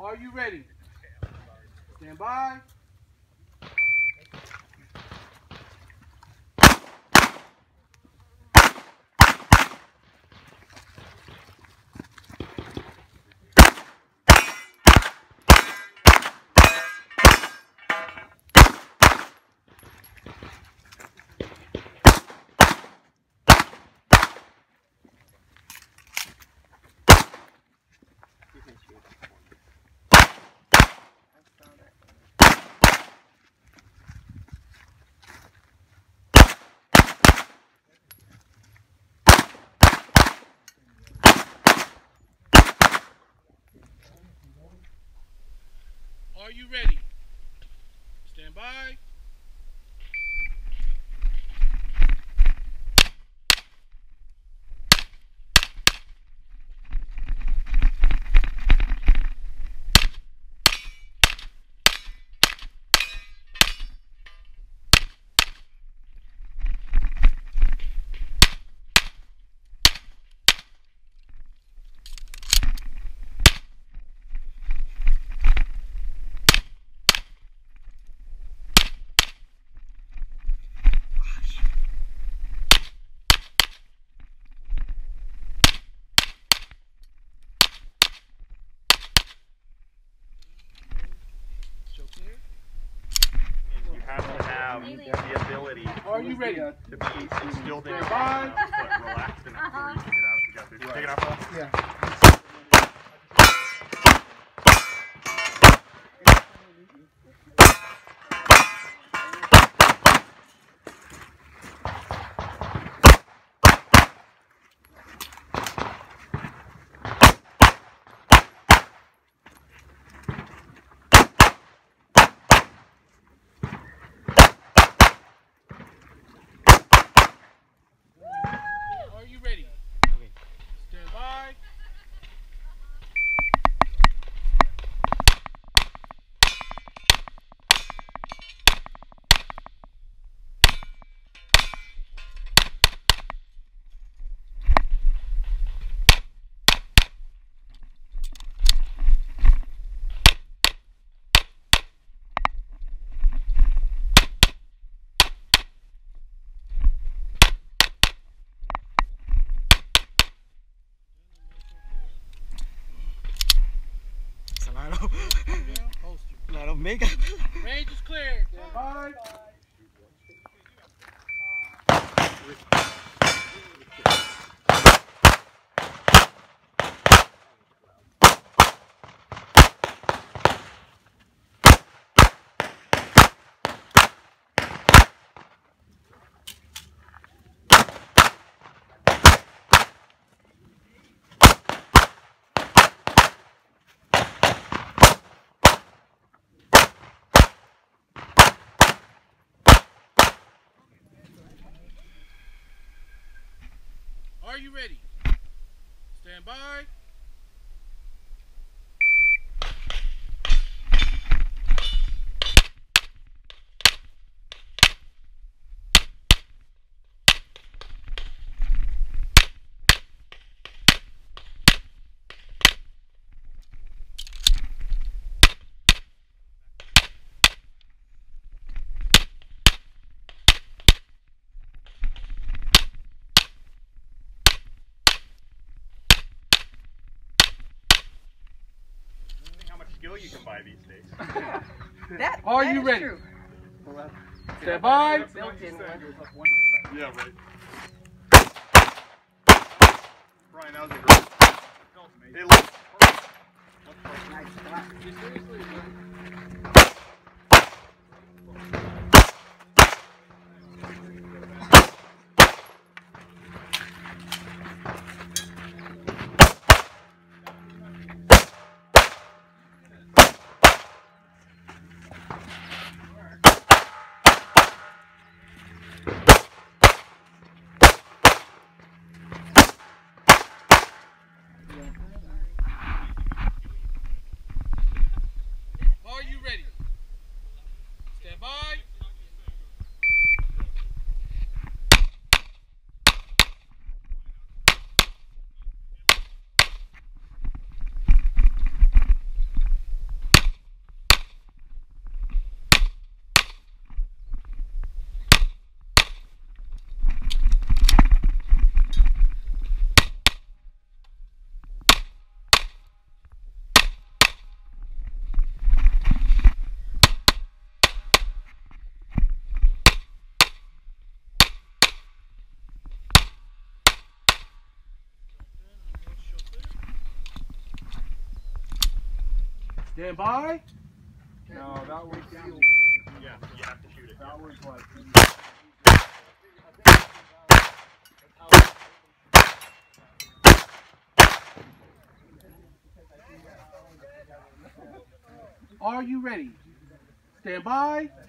Are you ready? Stand by. Are you ready? Stand by. You have to have the ability Are you ready? to be instilled in your mind, but relaxed enough where you can get out if you got to. Take it off, Paul? Yeah. Are you ready? Okay. Stand by. Claro, mega. Range is clear. Stand by. Are you ready? Stand by. Skill you can buy these days. Are you ready? True. Stand by. Built-in one. Yeah, right. Brian, that was a great. Hey, look. Nice spot. Stand by. No, that was. Yeah, you have to shoot it. That was like. Are you ready? Stand by.